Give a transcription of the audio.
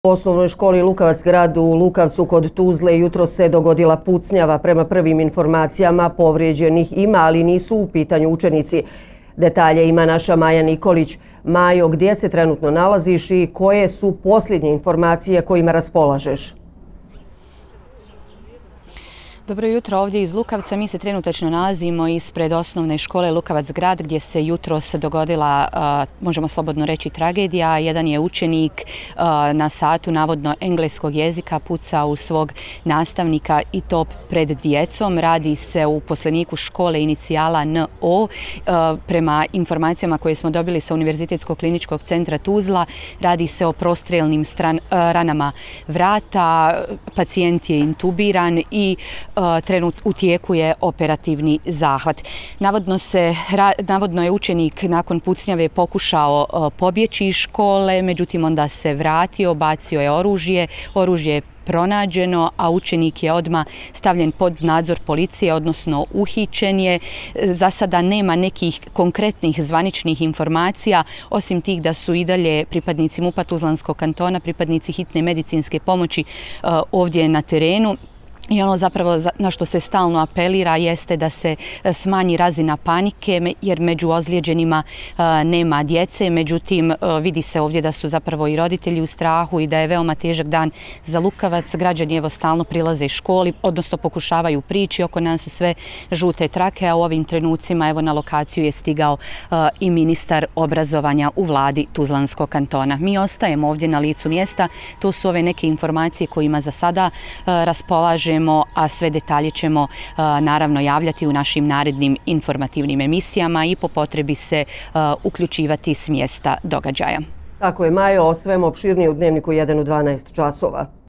U osnovnoj školi Lukavac grad u Lukavcu kod Tuzle jutros se dogodila pucnjava. Prema prvim informacijama povrijeđenih ima, ali nisu u pitanju učenici. Detalje ima naša Maja Nikolić. Majo, gdje se trenutno nalaziš i koje su posljednje informacije kojima raspolažeš? Dobro jutro ovdje iz Lukavca. Mi se trenutačno nalazimo ispred osnovne škole Lukavac grad gdje se jutros dogodila, možemo slobodno reći, tragedija. Jedan je učenik na satu navodno engleskog jezika pucao u svog nastavnika i to pred djecom. Radi se u uposleniku škole inicijala NO. Prema informacijama koje smo dobili sa Univerzitetskog kliničkog centra Tuzla, radi se o prostrijelnim ranama vrata. Pacijent je intubiran i u tijeku je operativni zahvat. Navodno je učenik nakon pucnjave pokušao pobjeći iz škole, međutim onda se vratio, bacio je oružje. Oružje je pronađeno, a učenik je odmah stavljen pod nadzor policije, odnosno uhićen je. Za sada nema nekih konkretnih zvaničnih informacija, osim tih da su i dalje pripadnici MUP-a Tuzlanskog kantona, pripadnici hitne medicinske pomoći ovdje na terenu. I ono zapravo na što se stalno apelira jeste da se smanji razina panike jer među ozlijeđenima nema djece. Međutim, vidi se ovdje da su zapravo i roditelji u strahu i da je veoma težak dan za Lukavac. Građani evo stalno prilaze školi, odnosno pokušavaju prići. Oko nas su sve žute trake, a u ovim trenucima evo na lokaciju je stigao i ministar obrazovanja u vladi Tuzlanskog kantona. Mi ostajemo ovdje na licu mjesta. To su ove neke informacije kojima za sada raspolažemo, a sve detalje ćemo naravno javljati u našim narednim informativnim emisijama i po potrebi se uključivati s mjesta događaja. Tako je, Majo, o svemu opširnije u Dnevniku 1 u 12 časova.